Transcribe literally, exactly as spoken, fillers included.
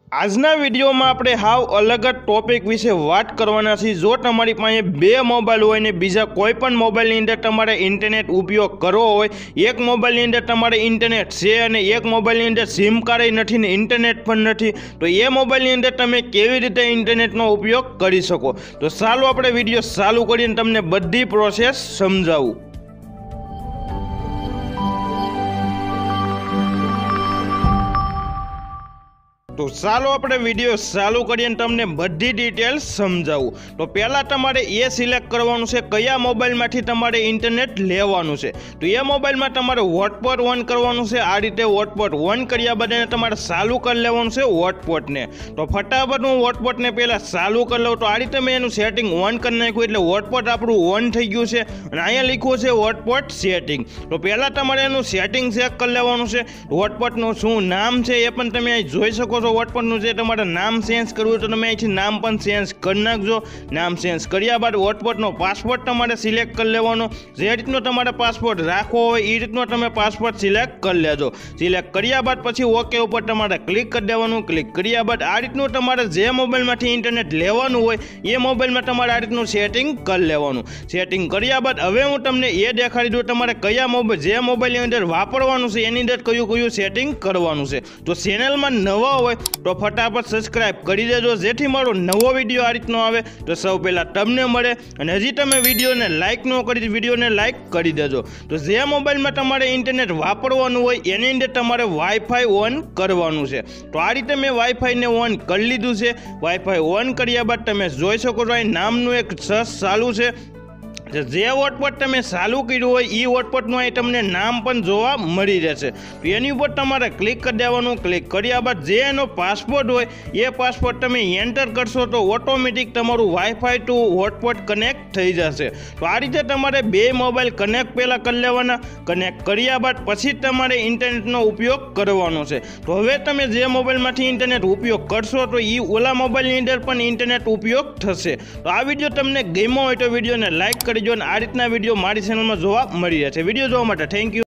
આજના વિડીયોમાં આપણે હાવ અલગ જ ટોપિક વિશે વાત કરવાના છીએ। જો તમારી પાસે બે મોબાઈલ હોય ને બીજા કોઈ પણ મોબાઈલની અંદર તમારે ઇન્ટરનેટ ઉપયોગ કરવો હોય, એક મોબાઈલની અંદર તમારે ઇન્ટરનેટ છે અને એક મોબાઈલની અંદર સિમ કાર્ડ નથી ને ઇન્ટરનેટ પણ નથી, તો એ મોબાઈલની અંદર તમે કેવી રીતે ઇન્ટરનેટનો ઉપયોગ કરી શકો। તો ચાલો આપણે વિડીયો ચાલુ કરીને તમને બધી પ્રોસેસ સમજાવું। तो चालो अपने विडियो चालू करिए तमने बधी डिटेल्स समझावुं। तो पहला तमारे ए सिलेक्ट करवानुं छे कया मोबाइल मांथी तमारे इंटरनेट लेवानुं छे। तो ए मोबाइल में तमारे हॉटस्पॉट ऑन करवानुं छे। आ रीते हॉटस्पॉट ऑन कर्या बाद तमारे चालू कर लेवानुं छे हॉटस्पॉट ने। तो फटाफट हूँ हॉटस्पॉट ने पहला चालू कर लऊं। तो आ रीते मैं एनुं सेटिंग ऑन कर नाख्युं एटले हॉटस्पॉट आपणुं ऑन थई गयुं छे अने अहींया लख्युं छे हॉटस्पॉट सेटिंग। तो पहला तमारे एनुं सेटिंग चेक कर लेवानुं छे। हॉटस्पॉटनुं शुं नाम छे ए पण तमे અહીં જોઈ શકો છો। हॉटस्पॉटનું જે તમારે નામ ચેન્જ કરવું તો તમે અહીંથી નામ પણ ચેન્જ કરી નાખજો। નામ ચેન્જ કર્યા બાદ હॉटस्पॉटનો પાસવર્ડ તમારે સિલેક્ટ કરી લેવાનો। જે રીતનો તમારે પાસવર્ડ રાખવો હોય એ રીતનો તમે પાસવર્ડ સિલેક્ટ કરી લેજો। સિલેક્ટ કર્યા બાદ પછી ઓકે ઉપર તમારે ક્લિક કરી દેવાનું। ક્લિક કર્યા બાદ આ રીતનું તમારે જે મોબાઈલમાંથી ઇન્ટરનેટ લેવાનું હોય એ મોબાઈલમાં તમારે આ રીતનું સેટિંગ કરી લેવાનું। સેટિંગ કર્યા બાદ હવે હું તમને એ દેખાડી દઉં તમારે કયા મોબાઈલ જે મોબાઈલની અંદર વાપરવાનું છે એની અંદર કયું કયું સેટિંગ કરવાનું છે। તો ચેનલમાં નવા હોય तो फटाफट सब्सक्राइब करी देजो जेथी मारो नवो विडियो आ रीतनो आवे तो सौ पहला तमने मळे। अने हजी तमे विडियो ने लाइक न करी विडियो ने लाइक करी देजो। तो जे मोबाइल में तमारे इंटरनेट वापरवानुं होय एनी अंदर तमारे वाईफाई ऑन करवानुं छे। तो आ रीते मैं वाईफाई ने ऑन कर लीधुं छे। वाईफाई ऑन कर्या बाद तमे जोई शको छो અહીં नामनुं एक सर्च चालू छे। जे हॉटस्पॉट तमे चालू कर्युं होय ई हॉटस्पॉटनुं અહીં તમને નામ પણ જોવા મળી રહેશે। તો એની ઉપર તમારે ક્લિક કરી દેવાનું। ક્લિક કર્યા બાદ જે એનો પાસવર્ડ હોય એ પાસવર્ડ તમે એન્ટર કરશો તો ઓટોમેટિક તમારું વાઈફાઈ ટુ હોટસ્પોટ કનેક્ટ થઈ જશે। તો આ રીતે તમારે બે મોબાઈલ કનેક્ટ પહેલાં કરી લેવાના। કનેક્ટ કર્યા બાદ પછી તમારે ઇન્ટરનેટનો ઉપયોગ કરવાનો છે। તો હવે તમે જે મોબાઈલમાંથી ઇન્ટરનેટ ઉપયોગ કરશો તો એ ઓલા મોબાઈલની અંદર પણ ઇન્ટરનેટ ઉપયોગ થશે। તો આ વિડીયો તમને ગમ્યો હોય તો વિડીયોને લાઇક કરી જો। આ રીતના વિડીયો મારી ચેનલમાં જોવા મળી રહ્યા છે। વિડીયો જોવા માટે થેન્ક યુ।